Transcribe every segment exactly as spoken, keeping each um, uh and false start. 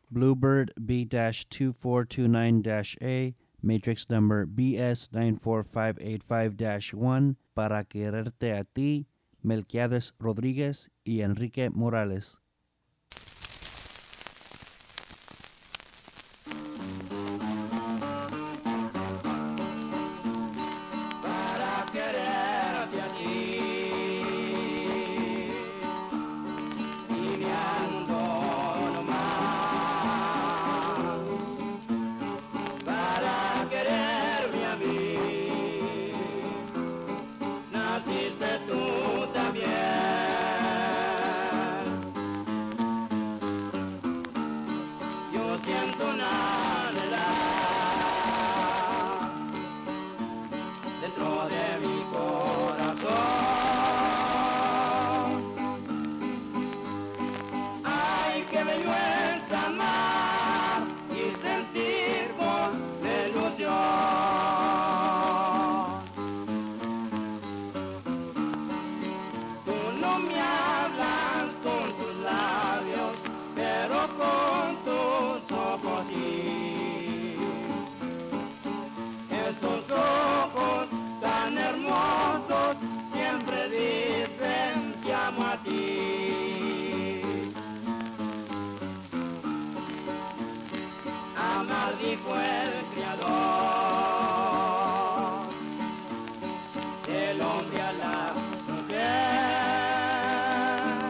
Bluebird B two four two nine A, matrix number B S nine four five eight five one, Para quererte a ti, Melquiades Rodríguez y Enrique Morales. Para quererte a ti y me ando nomás. Para quererme a mí naciste tú también. Yo siento una anhelar dentro de mi corazón. Ay, que bello es amar y sentir por la ilusión. Tú no me hablas con tus labios, pero con tus ojos sí. Esos ojos tan hermosos siempre dicen te amo a ti. Amar dijo el Creador, del hombre a la mujer.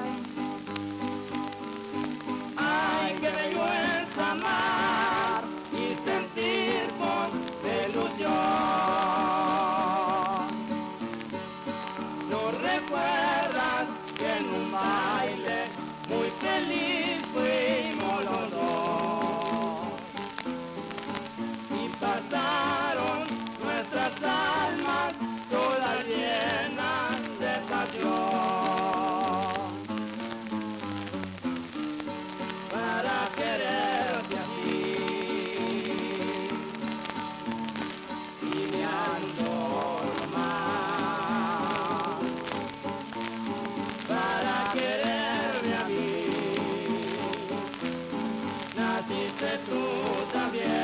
Ay, qué bello es amar y sentir con ilusión. ¿No recuerdas que en un baile muy feliz fuimos los dos? Y pasaron nuestras almas todas llenas de pasión. Para quererte a ti y me ando nomás. Para quererme a mí naciste tú también.